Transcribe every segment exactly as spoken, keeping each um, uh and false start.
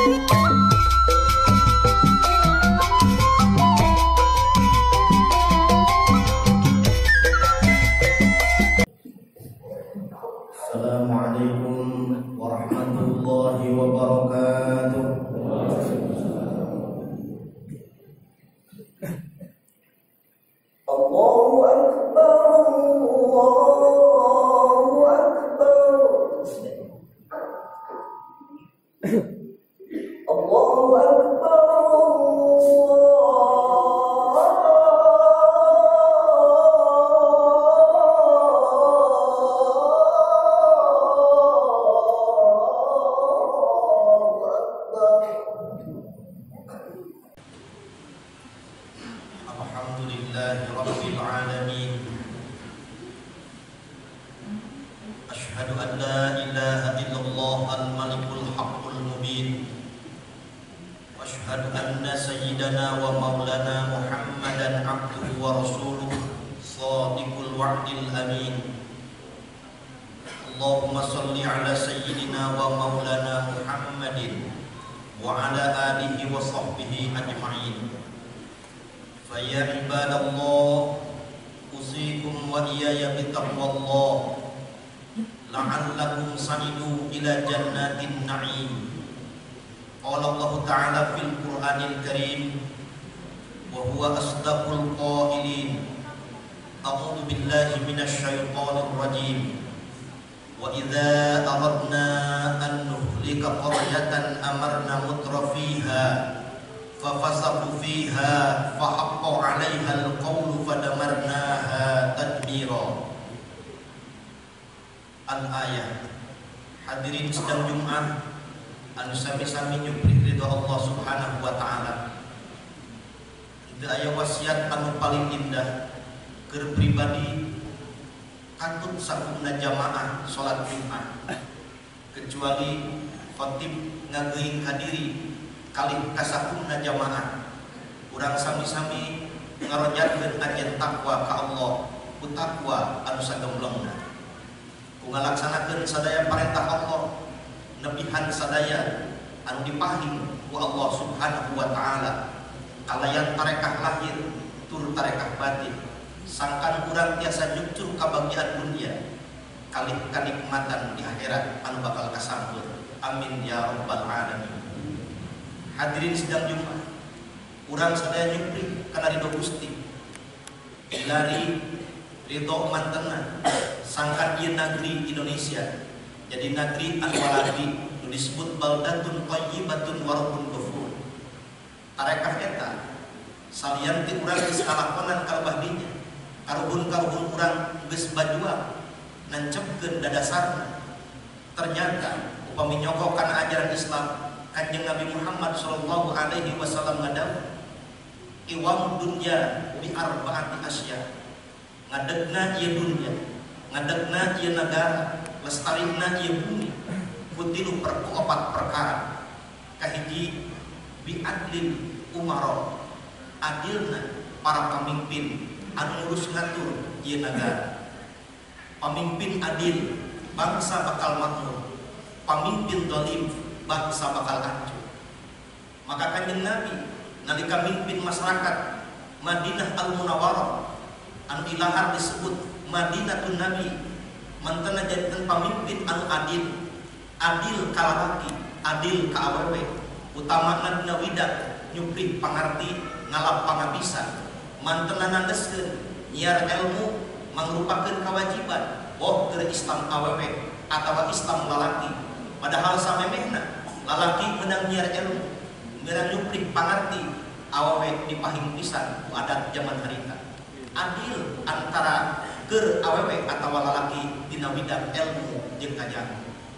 Assalamualaikum warahmatullahi wabarakatuh. Allahu Akbar, Allahu Akbar, Allahu Akbar. Alhamdulillahi Rabbil Alamin. Ashhadu an la ilaha illallah al-malikul haqqul mubin. Wa ashhadu anna sayyidana wa maulana Muhammadan abduhu wa rasuluh shadiqul wa'dil amin. Allahumma salli ala sayyidina wa maulana Muhammadin wa ala alihi wa sahbihi ajma'in. Faya ibadallah, usikum wa iyaya bitaqwallah la'allakum sa'idu ila jannatin na'im. Qala Allah Ta'ala fil Qur'anil Karim wa huwa asdaqul qailin. A'udzu billahi minasy syaithanir rajim. Wa idza aradna an nuhlika qaryatan amarna mutrafiha fafasaqu fiha fahaqqa 'alaiha al-qawlu fadamarnaha tadbira. Al-ayat. Hadirin sedang Jumat anu sami-sami nyupri ridho Allah Subhanahu wa taala. Itu aya wasiat anu paling indah keur pribadi katut sakumna jamaah salat Jumat, kecuali khatib ngageuing kadiri kalih kasakumna jamaah. Urang sami-sami ngaronjatkeun ajen takwa ka Allah ku takwa anu sagemblengna, ku ngalaksanakeun sadaya parentah Allah, nepihan sadaya anu dipahing ku Allah Subhanahu wa taala. Kalayan tarekah lahir tur tarekah batin, sangkan urang tiasa nyucur kabagian dunia kalih kanikmatan di akhirat anu bakal kasambur. Amin ya rabbal alamin. Hadirin sidang Jumat, urang sadaya nyupri kana ridho Gusti, hilari ridho mantenna sangkan ieu negeri Indonesia jadi negeri anu waladi nu disebut baldatun thayyibatun wa rabbun ghafur. Tarekah eta salian ti urang geus kalakonan kalebah dinya, karuhun-karuhun urang geus bajuang nancepkeun dadasarna. Ternyata upami nyokok kana ajaran Islam, Kanjeng Nabi Muhammad sallallahu alaihi wasallam ngadawuh, iwam dunya bi arba'ati asya. Ngadegna ieu dunya, ngadegna ieu nagara, lestarina ieu bumi ku tilu opat perkara. Kahiji bi adlin umara, adilna para pamimpin anu ngurus ngatur ieu nagara. Pamimpin adil, bangsa bakal makmur. Pamimpin zalim, bangsa bakal hancur. Maka Kanjeng Nabi nalika mimpin masyarakat Madinah Al-Munawwarah anu ilahar disebut Madinatun Nabi, mantena jadikeun pamimpin anu adil. Adil ka lalaki, adil ka awewe, utamana dina widak nyupri pangarti ngalap pangabisa, mantena nandeskeun nyiar ilmu mangrupakeun kewajiban boh keur Islam awewe atawa Islam lalaki. Padahal samemehna lalaki menang nyiar ilmu, menang nyupri pangarti, awewe dipahing pisan ku adat zaman harita. Adil antara keur awewe atawa lalaki dina bidang ilmu jeung kajian.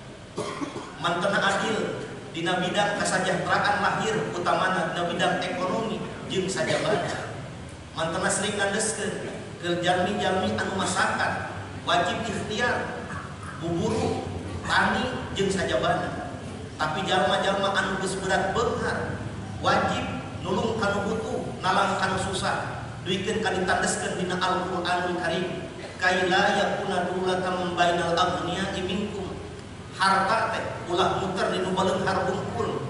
Mantena adil dina bidang kasajahteraan lahir, utamana dina bidang ekonomi jeung sajabana. Mantena sering ngandeskeun keur jalmi-jalmi anu masakan wajib ikhtiar buburu tani jeung sajabana. Tapi jalma-jalma anu geus berat beunghar wajib nulung kanu butuh, nalang kanu susah, duikeun ka ditandeskeun dina Al-Qur'anul Karim. Kaila yakuna dulatan bainal aghniya'i minkum. Harta teh ulah muter di nu baleunghar bungkul,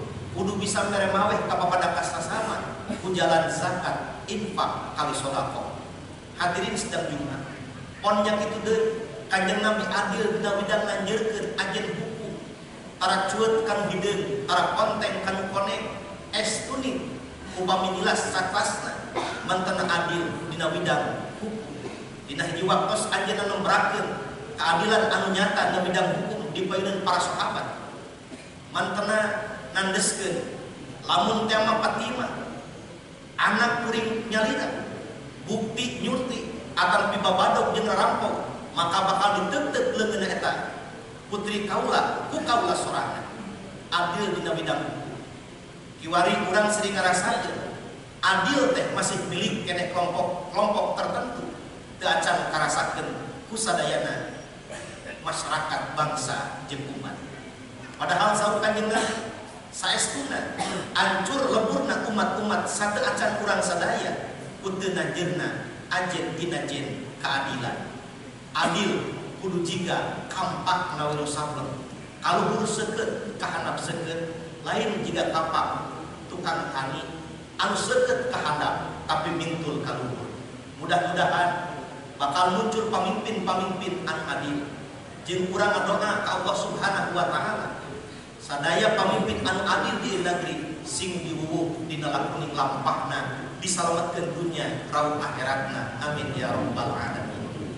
kudu bisa meremaweh kapapada kasasama ku jalan zakat, infak, kali sodako. Hadirin sedang Jumat. Pon yang itu deh Kanjeng Nabi adil dina widang nganjeurkeun ajen buku. Tara cueut kanu hideung, tara konten kanu konek, estuni upami nilas sakrasna mantena adil dina widang hukum. Dina hiji waktos anjeunna nembrakeun keadilan anu nyata dina widang hukum dipayeuneun para sahabat. Mantena nandeskeun lamun teh mah Fatimah anak kuring nyalira bukti nyurti atar pibabadog jeung rampok maka bakal diteuteup leungeun eta putri kaula ku kaula sorangan adil dina bidang hukum. Kiwari urang sering ngarasakeun adil teh masih milik keneh kelompok kelompok tertentu teu acan karasakeun ku sadayana masyarakat bangsa jeung umat. Padahal saur Kanjeng Nabi saestuna ancur leburna umat-umat sateu acan kurang sadaya kudu najeurna ajen dina jen keadilan. Adil kudu jiga kampak nawiro sableng kaluhur seukeut kahandap seukeut lain jiga kapak tukang tani anu seukeut kahandap tapi mintul kaluhur. Mudah-mudahan bakal muncul pamimpin-pamimpin anu adil jeung urang ngadoa ka Allah Subhanahu wa taala sadaya pamimpin anu adil di negeri sing diwuwuh dina lakuning lampahna disalametkeun dunya rauh akhiratna amin ya rabbal alamin.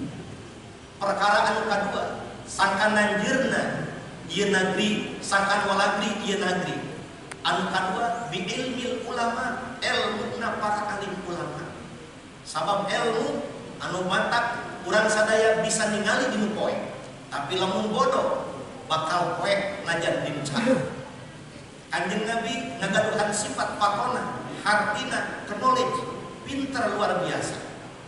Perkara anu kadua sangkan nanjeurna ieu negeri sangkan walagri ieu negeri anu kadua bi ilmil ulama ilmuna para alim ulama. Sabab ilmu anu matak urang sadaya bisa ningali dinu poe tapi lamun bodoh bakal poek najan dincah. Kanjeng Nabi ngagaduhan sifat pakona, hartina, knowledge, pinter luar biasa.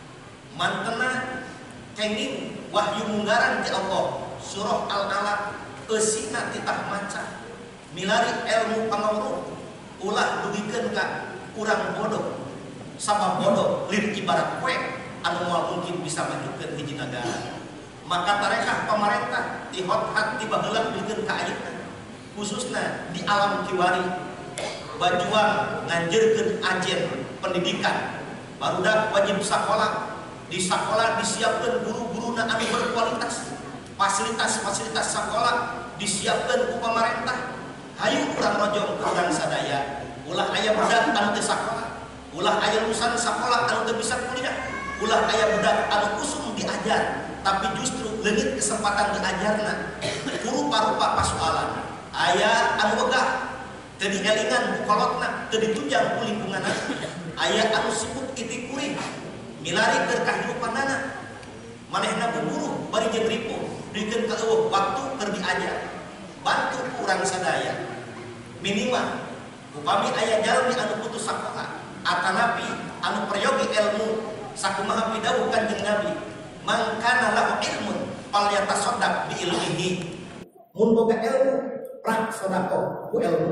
Mantena kenging wahyu munggaran ti Allah, surah Al-Alaq eusina titah maca. Milari ilmu pangawruh, ulah dugikeun ka urang bodoh. Sabab bodoh lin ibarat poek anu moal mungkin bisa majukeun hiji nagara. Maka tarekah pemerintah ti hot-hat ti baheula pikeun ka ayeuna khususna di alam kiwari bajuang nganjeurkeun ajen pendidikan barudak wajib sakola di sakola disiapkeun guru-guruna anu berkualitas fasilitas-fasilitas sakola disiapkeun ku pemerintah hayu urang rojong urang sadaya ulah aya budak anu teu sakola ulah aya lulusan sakola anu teu bisa kuliah ulah aya budak anu kusum diajar tapi justru leungit kesempatan diajarna rupa-rupa pasoalan aya anu wegah teu dielingan ku kolotna teu ditunjang ku lingkunganna aya anu sibuk itik kuring milari keur kahirupanana manehna buburu bari jeung ripuh dikeun ka eueuh waktu keur diajar bantu ku urang sadaya minimal upami aya jalmi anu putus sakola atanapi anu peryogi ilmu sakumaha pidawuh Kanjeng Nabi man kana lahu ilmun falyatasaddaq bi ilmihi. Mun boga ilmu prak sedekah ku ilmu.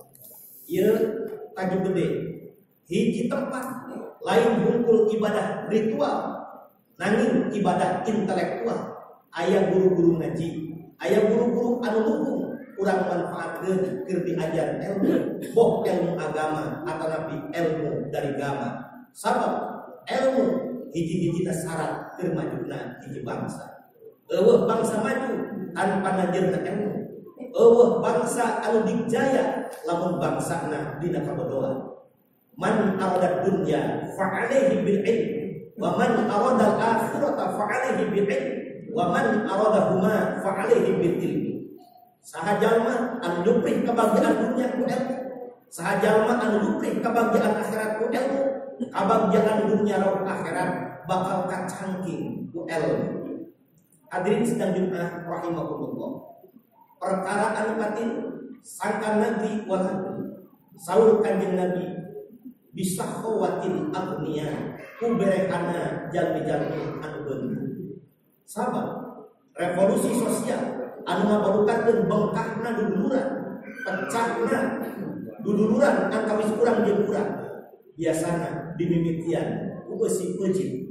Ieu taju gede. Hiji tempat lain hungkul ibadah ritual nanging ibadah intelektual. Aya guru-guru ngaji, aya guru-guru anu hukum urang manfaatkeun keur diajar ilmu, boh ilmu agama atanapi ilmu dari agama. Sabab ilmu hiji-hijina syarat keur majuna hiji bangsa. Eueuh bangsa maju tanpa najeurna ilmu. Eueuh bangsa anu dijaya lamun bangsana dina kabodohan. Man arada dunya fa alaihi bil ilm wa man arada al akhirata fa alaihi bil ilm wa man arada huma fa alaihi bil ilmi. Saha jalma anu nyuprih kabagjaan dunya ku ilmu, saha jalma anu nyuprih kabagjaan akhirat ku ilmu. Kabagjaan dunia roh akhirat bakal kacangking ku ilmu. Hadirin sedang Jumat rahimakumullah. Perkara anu patin sangkan negeri wal negeri. Saur Kanjeng Nabi bisahwatin agniya ku berekana jalmi-jalmi anu beunghar. Sabab revolusi sosial anu ngabarukakeun bengkahna duduluran, pecahna duduluran antawis urang jeung urang. Biasana dimimitian eusi peucit.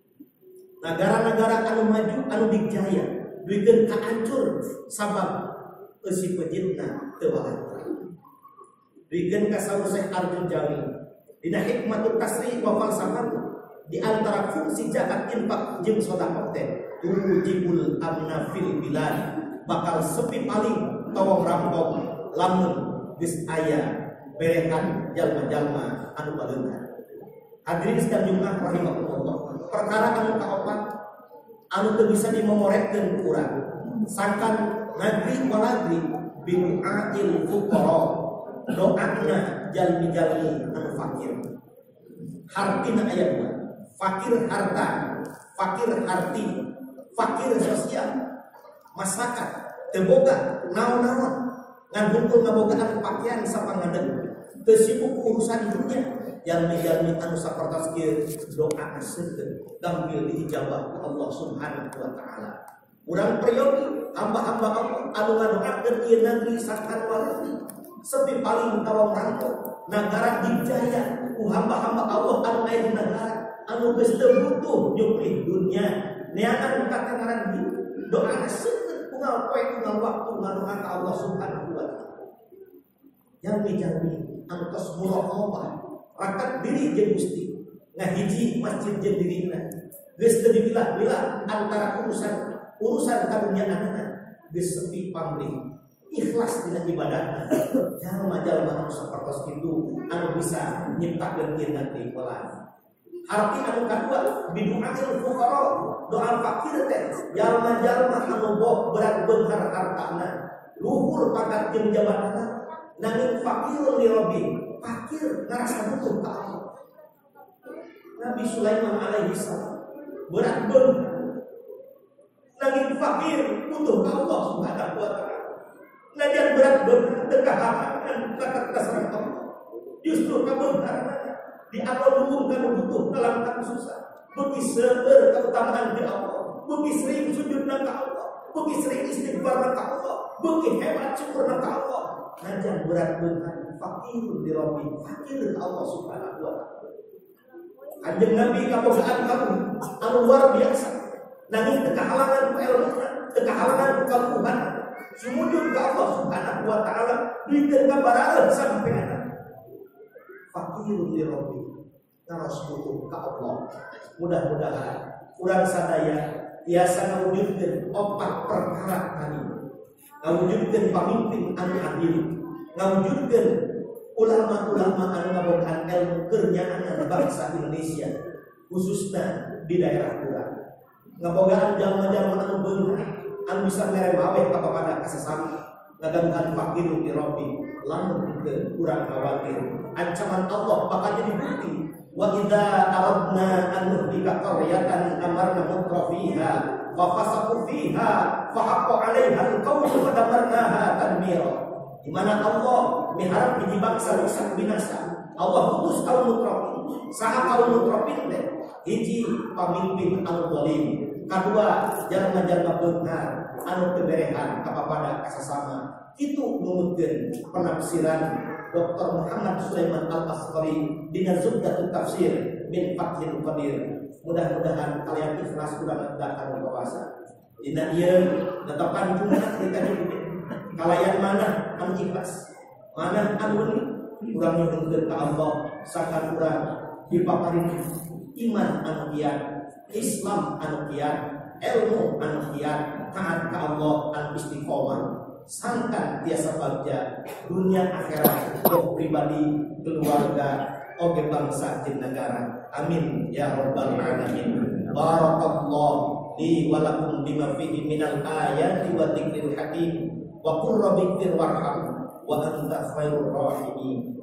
Negara-negara anu maju anu dijaya duikeun ka ancur sabab eusi peujitna teu walatra. Bikin kasau Syekh Arjun Jami dina hikmatut tasrih wa falsafah di antara fungsi zakat infak jeung sedekah teh tujibul amna fil bilad bakal sepi paling tawang rampok lamun geus aya berehan jalma-jalma anu baleungan. Hadirin sekalian Jumat rahimahullah, perkara anu kaopat anu teu bisa dimomorekeun ku urang sangkan nadri wa nadri bi'ail fuqara doana jalmi-jalmi anu fakir. Hartina aya dua, fakir harta, fakir harti, fakir sosial. Masyarakat teu boga naon-naon ngan hungkul ngabogaan pakaian sapangadeung teu sibuk urusan dunia. Jalmi-jalmi anu sapertos kieu doa seukeun gampil diijabah ku Allah Subhanahu wa taala. Urang priyogi hamba-hamba Allah anu ngadoakeun ieu negeri sakan walati sepi paling tawang rangkong nagara dijaya ku hamba-hamba Allah anu aya di nagara anu geus teu butuh nyupri dunia neangan katengaran di doa seukeun unggal poe unggal waktu ngadoa ka Allah Subhanahu wa taala. Jalmi-jalmi anu tos muraqabah rakat diri jeung Gusti ngahiji masjid jeung dirina geus teu dipilah-pilah antara urusan urusan kaduniaanna geus sepi pamrih ikhlas dina ibadahna. Jalma-jalma anu sapertos kitu anu bisa nyiptakeun ieu negeri welas. Arti anu kadua bidu'ail fuqara doa fakir teh jalma-jalma anu boh berat beunghar hartana luhur pangkat jeung jabatanna nanging fakirun li rabbi fakir ngarasa butuh ka Allah. Nabi Sulaiman alaihi salam berat beunghar nanging fakir butuh ka Allah Subhanahu wa taala. Ngajar berat beunghar teu kahalangan kata kasar Allah. Justru kabeunghar di awal dulu kamu butuh dalam kamu susah. Bagi seueur keutamaan di Allah. Bagi sering sujud ka Allah. Bagi sering istighfar ka Allah. Bagi hebat syukur ka Allah. Ngajar berat beunghar fakir di Rabbi, fakir Allah Subhanahu wa taala. Kanjeng Nabi kabogaan kamu anu luar biasa. Nanging teu kahalangan ku ilmu, teu kahalangan ku kaluhuhan. Sumujud ka Allah Subhanahu wa taala dikeun kabaraeun sampean. Fakirun li Rabbi, taros butuh ka Allah. Mudah-mudahan urang sadaya tiasa ngawujudkeun opat perkara tadi. Ngawujudkeun pamimpin anu adil, ngawujudkeun ulama-ulama anu ngabogaan ilmu keur nyaanan bangsa Indonesia khususna di daerah urang. Ngabogaan jalma-jalma anu beunghar anu bisa mere maweh ka papada kasesama. Ngadamuhan fakirun li Rabbi, lamun teu urang khawatir ancaman Allah bakal jadi bukti. Wa idza aradna an nuhlika qaryatan amarna mutrafiha fa fasaqu fiha fa haqqa 'alaiha al-qawlu fa damarnaha tadmira. Di mana Allah miharap hiji bangsa rusak binasa, Allah putus kaum mutrafin. Saha kaum mutrafin teh? Hiji pamimpin anu zalim, kadua jalma-jalma beunghar anu teu berehan kapapada kasasama. Itu numutkeun penafsiran Doktor Muhammad Sulaiman Al-Asqari dina Zubdatut Tafsir min Fathil Qadir. Mudah-mudahan kalian ikhlas urang datang puasa. Dina ieu netepan Jumat kita jadi kalayan mana anu ikhlas, mana anu urang nyuhunkeun ka Allah sakan urang dipaparin iman anu kiat, Islam anu kiat, ilmu anu kiat, taat ka Allah anu istiqomah. Sangkan tiasa bagja dunia akhirat untuk pribadi, keluarga, oge bangsa dan negara. Amin ya rabbal alamin. Barakallahu li wa lakum bima fihi minal ayati wa dzikril hakim wa qur rabbighfir warham wa anta khairur rahimin.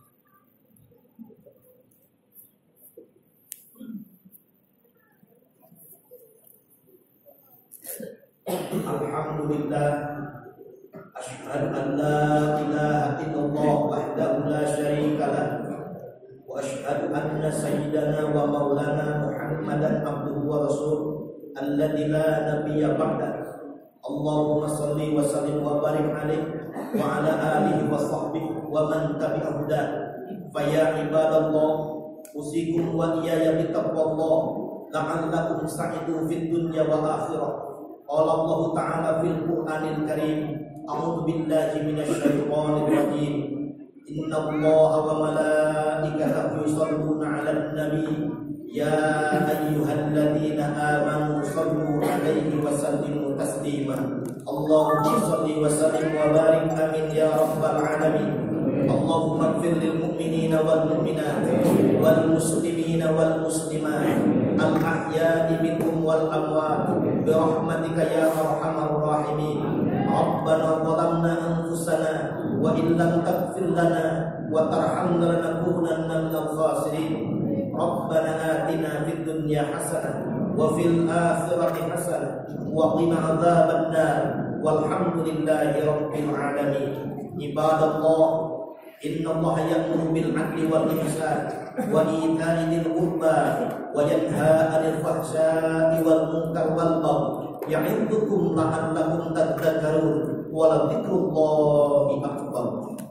Alhamdulillah, asyhadu an la ilaha illallah wahdahu la syarika lah wa asyhadu anna sayyidana wa maulana Muhammadan abduhu wa rasuluh alladzi la nabiyya ba'da. Allahumma shalli wa sallim wa barik alaihi wa ala alihi wa sahbihi wa man tabi'a huda. Fa ya ibadallah, usikum wa iyaya bi taqwallah la'allakum sa'idu fid dunya wal akhirah. Qala Allah Ta'ala fil Qur'anil Karim, a'udzu billahi minasy syaithanir rajim. Innallaha wa malaikatahu yusholluna 'alan nabi ya ayyuhalladzina amanu shallu 'alaihi wa sallimu taslima. Allahumma shalli wa sallim wa barik amin ya rabbal alamin. Allahumma ighfir lil mu'minina wal mu'minat wal muslimina wal muslimat al ahya'i minhum wal amwat bi rahmatika ya arhamar rahimin. Rabbana zalamna anfusana wa in lam taghfir lana wa tarhamna lanakunanna minal khasirin. Rabbana atina fid dunya hasanah wa fil akhirati hasanah wa qina adzabannar. Walhamdulillahi rabbil alamin. Ibadallah, innallaha ya'muru bil 'adli wal ihsan wa ita'i dzil qurba wa yanha 'anil fahsya'i wal munkar wal baghi ya'idzukum la'allakum tadhakkarun wa la dzikrullahi akbar.